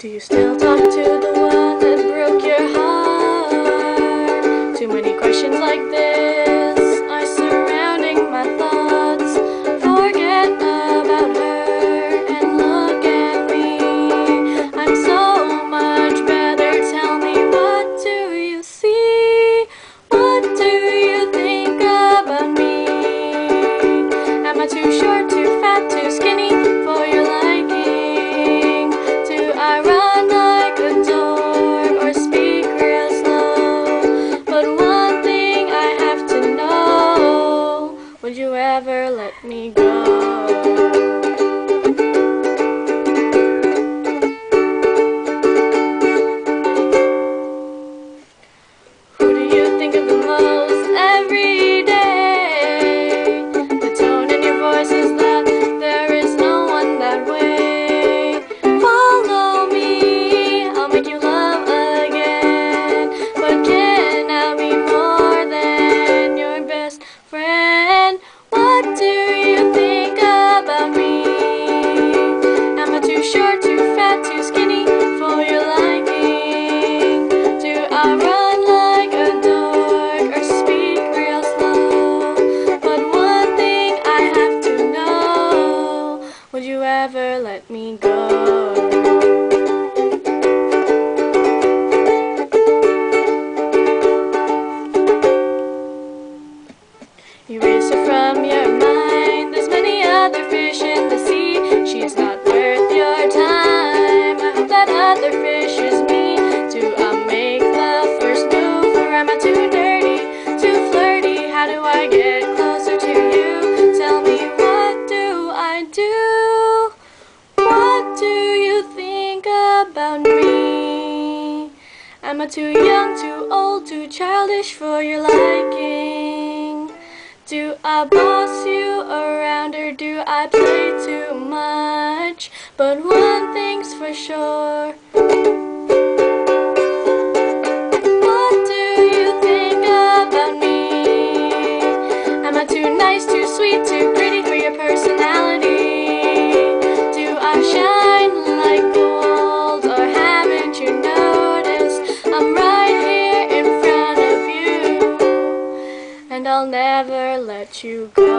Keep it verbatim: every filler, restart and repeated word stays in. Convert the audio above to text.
Do you still talk to the one that broke your heart? Too many questions like this are surrounding my thoughts. Forget about her and look at me. I'm so much better. Tell me, what do you see? What do you think about me? Am I too short, too fat, too skinny for your liking? Do I run like a dog or speak real slow? But one thing I have to know, would you ever let me go? Who do you think of the most every day? The tone in your voice is that there is no one that way. Follow me, I'll make you love again. But can I be more than your best friend? What do you think about me? Am I too short, too fat, too skinny for your liking? Do I run like a dog or speak real slow? But one thing I have to know, would you ever let me go? Erase her from your mind. There's many other fish in the sea. She is not worth your time. I hope that other fish is me. Do I make the first move, or am I too dirty, too flirty? How do I get closer to you? Tell me, what do I do? What do you think about me? Am I too young, too old, too childish for your liking? Do I boss you around, or do I play too much? But one thing's for sure. What do you think about me? Am I too nice, too sweet, too pretty for your personality? Do I shine like gold, or haven't you noticed I'm right here in front of you, and I'll never let you go?